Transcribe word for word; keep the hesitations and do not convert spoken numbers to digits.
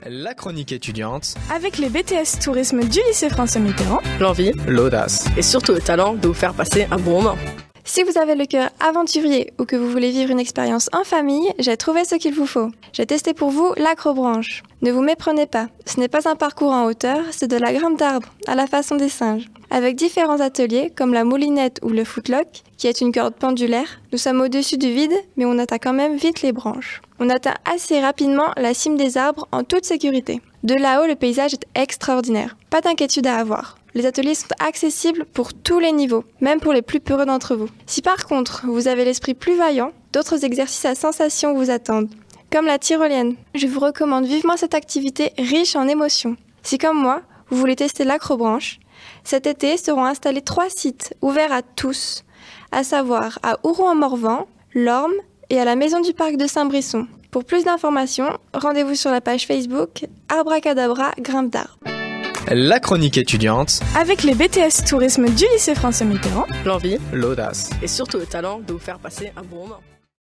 La chronique étudiante, avec les B T S tourisme du lycée François Mitterrand, l'envie l'audace et surtout le talent de vous faire passer un bon moment. Si vous avez le cœur aventurier ou que vous voulez vivre une expérience en famille, j'ai trouvé ce qu'il vous faut. J'ai testé pour vous l'acrobranche. Ne vous méprenez pas, ce n'est pas un parcours en hauteur, c'est de la grimpe d'arbre, à la façon des singes. Avec différents ateliers, comme la moulinette ou le footlock, qui est une corde pendulaire, nous sommes au-dessus du vide, mais on atteint quand même vite les branches. On atteint assez rapidement la cime des arbres en toute sécurité. De là-haut, le paysage est extraordinaire. Pas d'inquiétude à avoir. Les ateliers sont accessibles pour tous les niveaux, même pour les plus peureux d'entre vous. Si par contre, vous avez l'esprit plus vaillant, d'autres exercices à sensation vous attendent, comme la tyrolienne. Je vous recommande vivement cette activité riche en émotions. Si comme moi, vous voulez tester l'acrobranche, cet été seront installés trois sites ouverts à tous, à savoir à Ouroux-en-Morvan, l'Orme et à la Maison du Parc de Saint-Brisson. Pour plus d'informations, rendez-vous sur la page Facebook Abracadabra Grimpe d'Arbre. La chronique étudiante, avec les B T S tourisme du lycée François Mitterrand, L'envie l'audace et surtout le talent de vous faire passer un bon moment.